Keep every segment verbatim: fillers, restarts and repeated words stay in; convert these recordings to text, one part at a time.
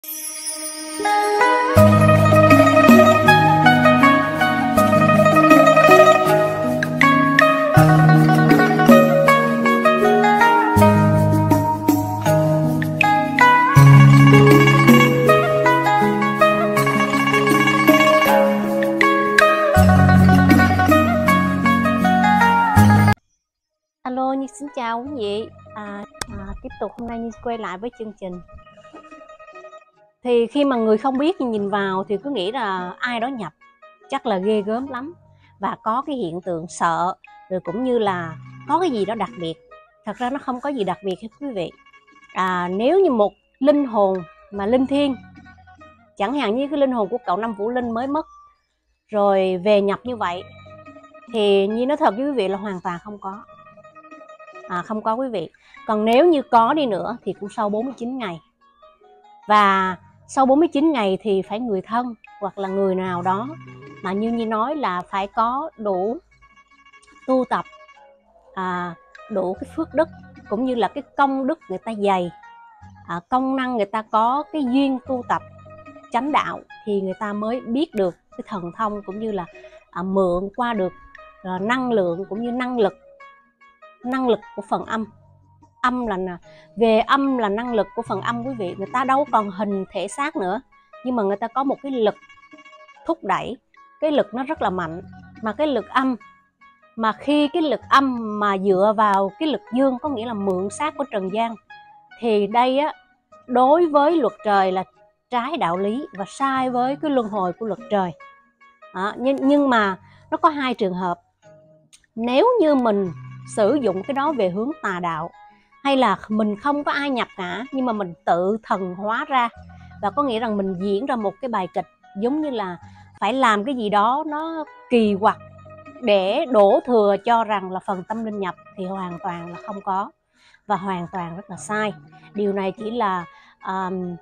Alo, Nhi xin chào quý vị. À, à, tiếp tục hôm nay Nhi quay lại với chương trình. Thì khi mà người không biết nhìn vào thì cứ nghĩ là ai đó nhập, chắc là ghê gớm lắm và có cái hiện tượng sợ, rồi cũng như là có cái gì đó đặc biệt. Thật ra nó không có gì đặc biệt hết quý vị. À, nếu như một linh hồn mà linh thiêng, chẳng hạn như cái linh hồn của cậu Năm Vũ Linh mới mất rồi về nhập như vậy, thì Nhi nói thật với quý vị là hoàn toàn không có. À, không có quý vị. Còn nếu như có đi nữa thì cũng sau bốn mươi chín ngày. Và sau bốn mươi chín ngày thì phải người thân hoặc là người nào đó mà như Nhi nói là phải có đủ tu tập, à, đủ cái phước đức cũng như là cái công đức người ta dày, à, công năng người ta có cái duyên tu tập chánh đạo thì người ta mới biết được cái thần thông cũng như là à, mượn qua được à, năng lượng cũng như năng lực năng lực của phần âm. Âm là về âm là năng lực của phần âm quý vị. Người ta đâu còn hình thể xác nữa, nhưng mà người ta có một cái lực thúc đẩy, cái lực nó rất là mạnh. Mà cái lực âm, mà khi cái lực âm mà dựa vào cái lực dương, có nghĩa là mượn xác của trần gian, thì đây á, đối với luật trời là trái đạo lý và sai với cái luân hồi của luật trời. À, nhưng, nhưng mà nó có hai trường hợp. Nếu như mình sử dụng cái đó về hướng tà đạo, hay là mình không có ai nhập cả nhưng mà mình tự thần hóa ra, và có nghĩa rằng mình diễn ra một cái bài kịch giống như là phải làm cái gì đó nó kỳ quặc để đổ thừa cho rằng là phần tâm linh nhập, thì hoàn toàn là không có và hoàn toàn rất là sai. Điều này chỉ là um,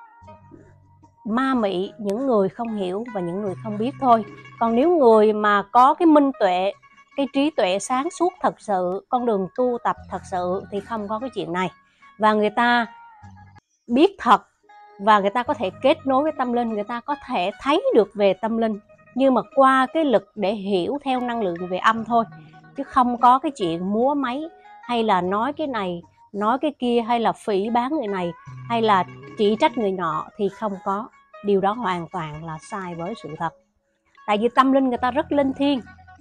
ma mị những người không hiểu và những người không biết thôi. Còn nếu người mà có cái minh tuệ, cái trí tuệ sáng suốt thật sự, con đường tu tập thật sự thì không có cái chuyện này. Và người ta biết thật và người ta có thể kết nối với tâm linh, người ta có thể thấy được về tâm linh, nhưng mà qua cái lực để hiểu theo năng lượng về âm thôi, chứ không có cái chuyện múa máy hay là nói cái này nói cái kia, hay là phỉ báng người này hay là chỉ trách người nọ, thì không có. Điều đó hoàn toàn là sai với sự thật. Tại vì tâm linh người ta rất linh thiêng,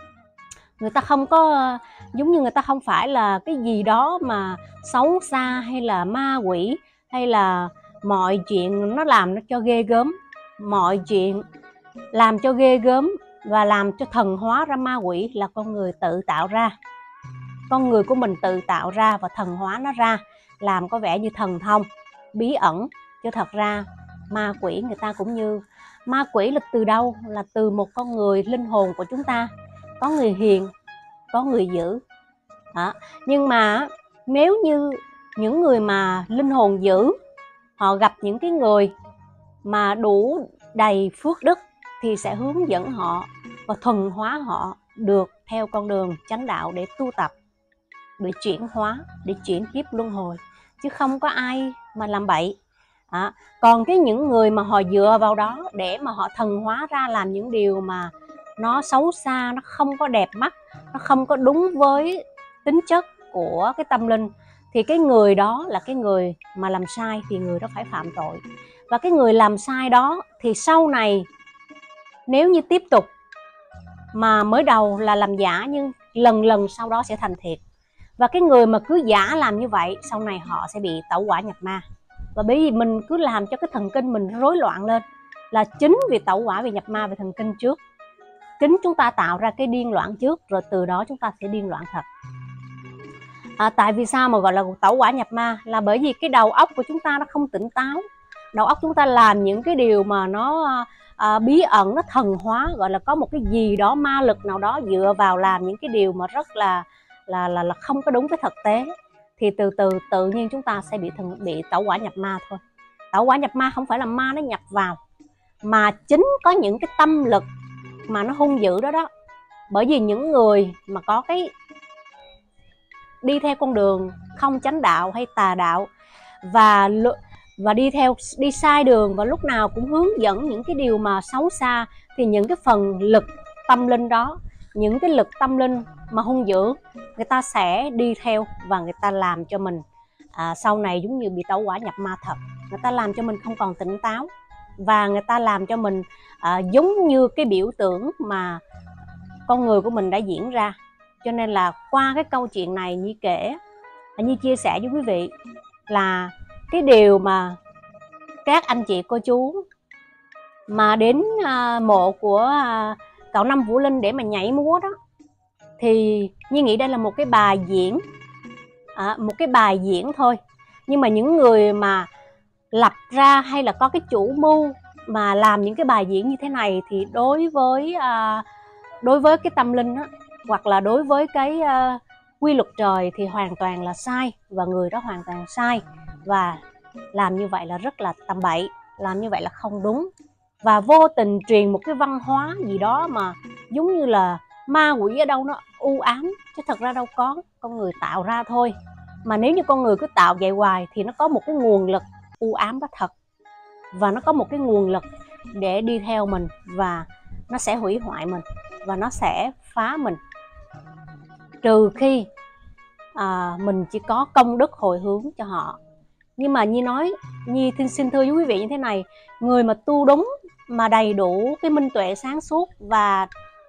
người ta không có giống như người ta không phải là cái gì đó mà xấu xa hay là ma quỷ, hay là mọi chuyện nó làm nó cho ghê gớm, mọi chuyện làm cho ghê gớm và làm cho thần hóa ra ma quỷ là con người tự tạo ra. Con người của mình tự tạo ra và thần hóa nó ra, làm có vẻ như thần thông bí ẩn, chứ thật ra ma quỷ người ta cũng như ma quỷ là từ đâu? Là từ một con người linh hồn của chúng ta. Có người hiền, có người dữ. Đó. Nhưng mà nếu như những người mà linh hồn dữ, họ gặp những cái người mà đủ đầy phước đức thì sẽ hướng dẫn họ và thuần hóa họ được theo con đường chánh đạo để tu tập, để chuyển hóa, để chuyển kiếp luân hồi, chứ không có ai mà làm bậy. À, còn cái những người mà họ dựa vào đó để mà họ thần hóa ra làm những điều mà nó xấu xa, nó không có đẹp mắt, nó không có đúng với tính chất của cái tâm linh, thì cái người đó là cái người mà làm sai, thì người đó phải phạm tội. Và cái người làm sai đó thì sau này nếu như tiếp tục mà mới đầu là làm giả, nhưng lần lần sau đó sẽ thành thiệt. Và cái người mà cứ giả làm như vậy, sau này họ sẽ bị tẩu hỏa nhập ma. Và bởi vì mình cứ làm cho cái thần kinh mình rối loạn lên, là chính vì tẩu hỏa về nhập ma về thần kinh trước. Chính chúng ta tạo ra cái điên loạn trước, rồi từ đó chúng ta sẽ điên loạn thật. À, tại vì sao mà gọi là tẩu hỏa nhập ma? Là bởi vì cái đầu óc của chúng ta nó không tỉnh táo. Đầu óc chúng ta làm những cái điều mà nó à, bí ẩn, nó thần hóa, gọi là có một cái gì đó ma lực nào đó dựa vào làm những cái điều mà rất là là là, là không có đúng với thực tế, thì từ từ tự nhiên chúng ta sẽ bị thần bị tẩu hỏa nhập ma thôi. Tẩu hỏa nhập ma không phải là ma nó nhập vào, mà chính có những cái tâm lực mà nó hung dữ đó đó. Bởi vì những người mà có cái đi theo con đường không chánh đạo hay tà đạo, và và đi theo đi sai đường, và lúc nào cũng hướng dẫn những cái điều mà xấu xa, thì những cái phần lực tâm linh đó, những cái lực tâm linh mà hung dữ, người ta sẽ đi theo và người ta làm cho mình à, sau này giống như bị tẩu hỏa nhập ma thật. Người ta làm cho mình không còn tỉnh táo, và người ta làm cho mình à, giống như cái biểu tượng mà con người của mình đã diễn ra. Cho nên là qua cái câu chuyện này Nhi kể, Nhi chia sẻ với quý vị là cái điều mà các anh chị cô chú mà đến à, mộ của à, cậu Năm Vũ Linh để mà nhảy múa đó, thì Nhi nghĩ đây là một cái bài diễn, à, một cái bài diễn thôi. Nhưng mà những người mà lập ra hay là có cái chủ mưu mà làm những cái bài diễn như thế này, thì đối với à, đối với cái tâm linh đó, hoặc là đối với cái uh, quy luật trời thì hoàn toàn là sai, và người đó hoàn toàn sai, và làm như vậy là rất là tầm bậy, làm như vậy là không đúng, và vô tình truyền một cái văn hóa gì đó mà giống như là ma quỷ ở đâu nó u ám, chứ thật ra đâu có, con người tạo ra thôi. Mà nếu như con người cứ tạo vậy hoài thì nó có một cái nguồn lực u ám đó thật, và nó có một cái nguồn lực để đi theo mình, và nó sẽ hủy hoại mình, và nó sẽ phá mình, trừ khi à, mình chỉ có công đức hồi hướng cho họ. Nhưng mà Nhi nói, Nhi xin thưa với quý vị như thế này, người mà tu đúng, mà đầy đủ cái minh tuệ sáng suốt và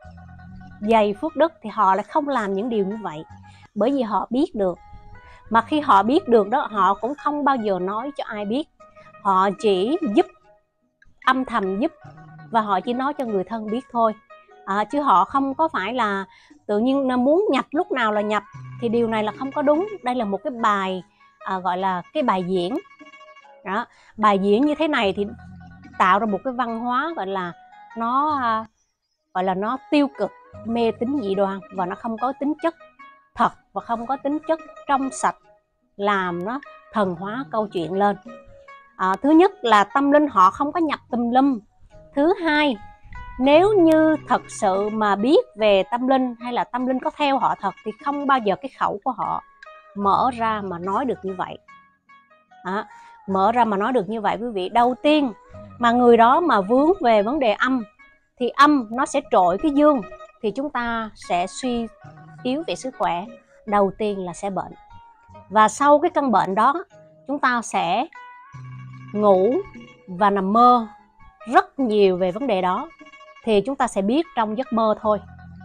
dày phước đức thì họ lại không làm những điều như vậy, bởi vì họ biết được. Mà khi họ biết được đó, họ cũng không bao giờ nói cho ai biết, họ chỉ giúp, âm thầm giúp, và họ chỉ nói cho người thân biết thôi. À, chứ họ không có phải là tự nhiên muốn nhập lúc nào là nhập, thì điều này là không có đúng. Đây là một cái bài à, gọi là cái bài diễn đó. Bài diễn như thế này thì tạo ra một cái văn hóa gọi là nó à, gọi là nó tiêu cực, mê tín dị đoan, và nó không có tính chất thật và không có tính chất trong sạch, làm nó thần hóa câu chuyện lên. À, thứ nhất là tâm linh họ không có nhập tùm lum. Thứ hai, nếu như thật sự mà biết về tâm linh hay là tâm linh có theo họ thật, thì không bao giờ cái khẩu của họ mở ra mà nói được như vậy. À, mở ra mà nói được như vậy quý vị. Đầu tiên mà người đó mà vướng về vấn đề âm, thì âm nó sẽ trội cái dương, thì chúng ta sẽ suy yếu về sức khỏe. Đầu tiên là sẽ bệnh, và sau cái căn bệnh đó chúng ta sẽ ngủ và nằm mơ rất nhiều về vấn đề đó, thì chúng ta sẽ biết trong giấc mơ thôi.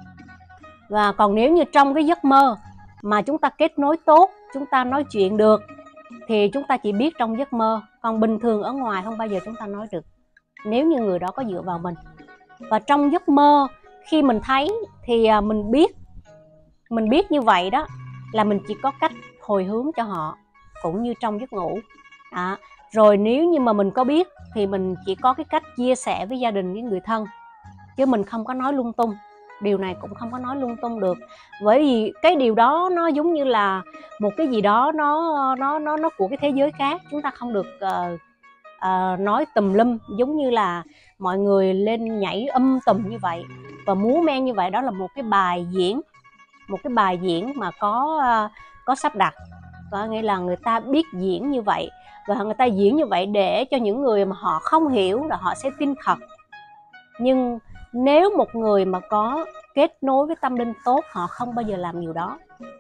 Và còn nếu như trong cái giấc mơ mà chúng ta kết nối tốt, chúng ta nói chuyện được, thì chúng ta chỉ biết trong giấc mơ. Còn bình thường ở ngoài không bao giờ chúng ta nói được, nếu như người đó có dựa vào mình. Và trong giấc mơ khi mình thấy thì mình biết, mình biết như vậy đó là mình chỉ có cách hồi hướng cho họ, cũng như trong giấc ngủ. À, rồi nếu như mà mình có biết thì mình chỉ có cái cách chia sẻ với gia đình, với người thân, chứ mình không có nói lung tung. Điều này cũng không có nói lung tung được, bởi vì cái điều đó nó giống như là một cái gì đó nó nó nó nó của cái thế giới khác. Chúng ta không được uh, uh, nói tùm lum, giống như là mọi người lên nhảy âm tùm như vậy và múa men như vậy. Đó là một cái bài diễn, một cái bài diễn mà có uh, có sắp đặt, có nghĩa là người ta biết diễn như vậy, và người ta diễn như vậy để cho những người mà họ không hiểu là họ sẽ tin thật. Nhưng nếu một người mà có kết nối với tâm linh tốt, họ không bao giờ làm điều đó.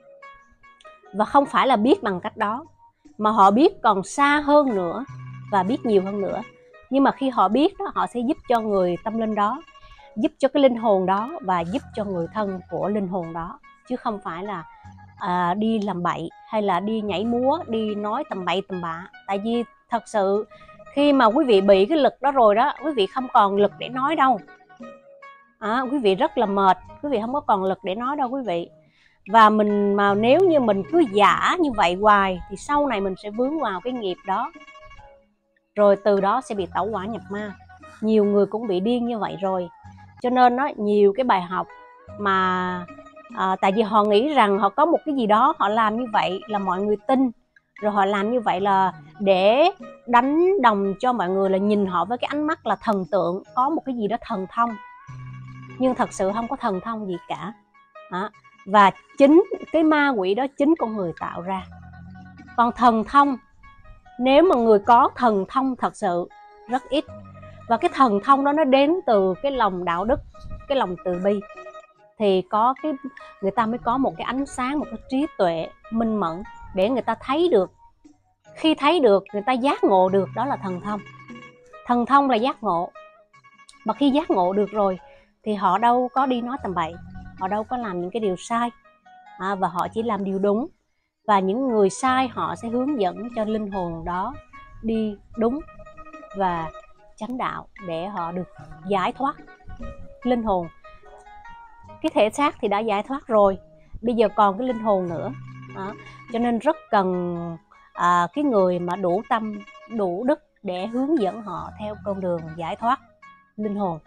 Và không phải là biết bằng cách đó, mà họ biết còn xa hơn nữa và biết nhiều hơn nữa. Nhưng mà khi họ biết đó, họ sẽ giúp cho người tâm linh đó, giúp cho cái linh hồn đó, và giúp cho người thân của linh hồn đó, chứ không phải là à, đi làm bậy hay là đi nhảy múa, đi nói tầm bậy tầm bạ. Tại vì thật sự khi mà quý vị bị cái lực đó rồi đó, quý vị không còn lực để nói đâu. À, quý vị rất là mệt, quý vị không có còn lực để nói đâu quý vị. Và mình mà nếu như mình cứ giả như vậy hoài thì sau này mình sẽ vướng vào cái nghiệp đó, rồi từ đó sẽ bị tẩu hỏa nhập ma. Nhiều người cũng bị điên như vậy rồi. Cho nên đó, nhiều cái bài học mà à, tại vì họ nghĩ rằng họ có một cái gì đó, họ làm như vậy là mọi người tin, rồi họ làm như vậy là để đánh đồng cho mọi người là nhìn họ với cái ánh mắt là thần tượng, có một cái gì đó thần thông. Nhưng thật sự không có thần thông gì cả. Đó. Và chính cái ma quỷ đó chính con người tạo ra. Còn thần thông Nếu mà người có thần thông thật sự rất ít, và cái thần thông đó nó đến từ cái lòng đạo đức, cái lòng từ bi, thì có cái người ta mới có một cái ánh sáng, một cái trí tuệ minh mẫn để người ta thấy được. Khi thấy được, người ta giác ngộ được, đó là thần thông. Thần thông là giác ngộ. Mà khi giác ngộ được rồi thì họ đâu có đi nói tầm bậy, họ đâu có làm những cái điều sai, à, và họ chỉ làm điều đúng. Và những người sai họ sẽ hướng dẫn cho linh hồn đó đi đúng và chánh đạo để họ được giải thoát. Linh hồn, cái thể xác thì đã giải thoát rồi, bây giờ còn cái linh hồn nữa. Đó. Cho nên rất cần à, cái người mà đủ tâm, đủ đức để hướng dẫn họ theo con đường giải thoát linh hồn.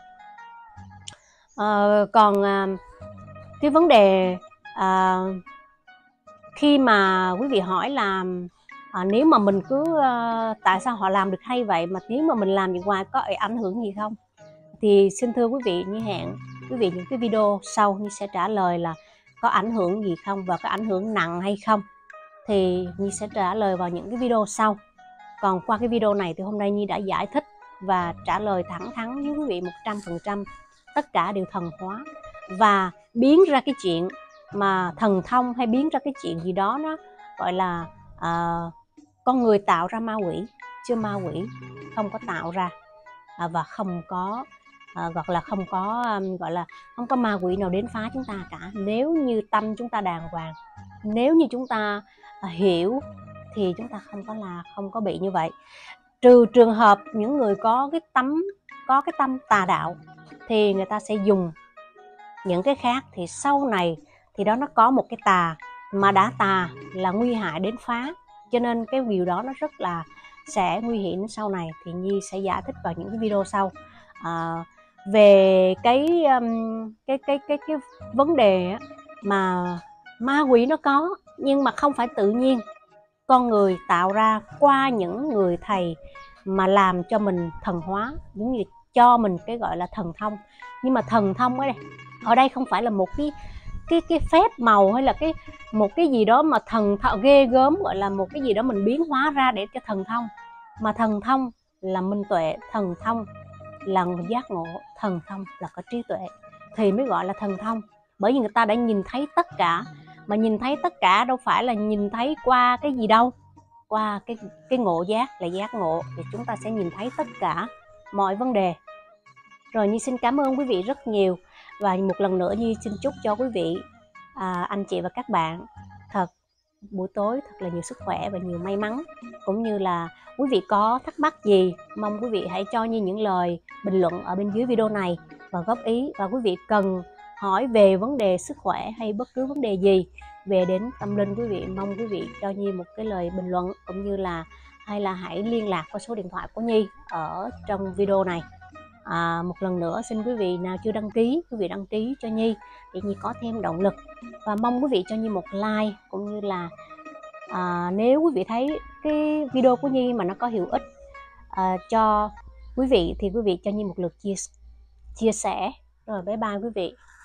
À, còn à, cái vấn đề à, khi mà quý vị hỏi là à, nếu mà mình cứ à, tại sao họ làm được hay vậy, mà nếu mà mình làm như ngoài có ảnh hưởng gì không, thì xin thưa quý vị, như hẹn quý vị những cái video sau Nhi sẽ trả lời là có ảnh hưởng gì không và có ảnh hưởng nặng hay không, thì Nhi sẽ trả lời vào những cái video sau. Còn qua cái video này thì hôm nay Nhi đã giải thích và trả lời thẳng thắn với quý vị một trăm phần trăm, tất cả đều thần hóa và biến ra cái chuyện mà thần thông, hay biến ra cái chuyện gì đó nó gọi là à, con người tạo ra ma quỷ, chứ ma quỷ không có tạo ra, à, và không có à, gọi là không có um, gọi là không có ma quỷ nào đến phá chúng ta cả. Nếu như tâm chúng ta đàng hoàng, nếu như chúng ta à, hiểu thì chúng ta không có là không có bị như vậy. Trừ trường hợp những người có cái tâm có cái tâm tà đạo thì người ta sẽ dùng những cái khác, thì sau này thì đó nó có một cái tà, mà đã tà là nguy hại đến phá, cho nên cái điều đó nó rất là sẽ nguy hiểm sau này, thì Nhi sẽ giải thích vào những cái video sau. À, về cái, um, cái cái cái cái vấn đề mà ma quỷ nó có, nhưng mà không phải tự nhiên con người tạo ra qua những người thầy mà làm cho mình thần hóa, giống như cho mình cái gọi là thần thông. Nhưng mà thần thông ở đây ở đây không phải là một cái cái cái phép màu, hay là cái một cái gì đó mà thần thạo ghê gớm, gọi là một cái gì đó mình biến hóa ra để cho thần thông. Mà thần thông là minh tuệ, thần thông là giác ngộ, thần thông là có trí tuệ thì mới gọi là thần thông. Bởi vì người ta đã nhìn thấy tất cả, mà nhìn thấy tất cả đâu phải là nhìn thấy qua cái gì đâu, qua cái cái ngộ giác là giác ngộ, thì chúng ta sẽ nhìn thấy tất cả mọi vấn đề. Rồi Nhi xin cảm ơn quý vị rất nhiều, và một lần nữa Nhi xin chúc cho quý vị, à, anh chị và các bạn thật buổi tối thật là nhiều sức khỏe và nhiều may mắn. Cũng như là quý vị có thắc mắc gì, mong quý vị hãy cho Nhi những lời bình luận ở bên dưới video này và góp ý. Và quý vị cần hỏi về vấn đề sức khỏe hay bất cứ vấn đề gì về đến tâm linh, quý vị mong quý vị cho Nhi một cái lời bình luận, cũng như là hay là hãy liên lạc qua số điện thoại của Nhi ở trong video này. À, một lần nữa xin quý vị nào chưa đăng ký, quý vị đăng ký cho Nhi để Nhi có thêm động lực, và mong quý vị cho Nhi một like, cũng như là à, nếu quý vị thấy cái video của Nhi mà nó có hữu ích à, cho quý vị thì quý vị cho Nhi một lượt chia chia sẻ. Rồi bye bye quý vị.